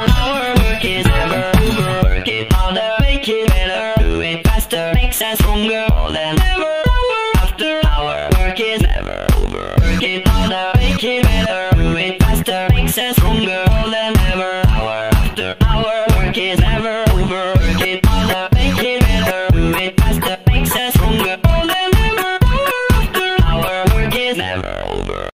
Our work is never over. Work it harder, make it better. Do it faster, makes us stronger. More than ever, hour after hour. Work is never over. Work it harder, make it better. Do it faster, makes us stronger.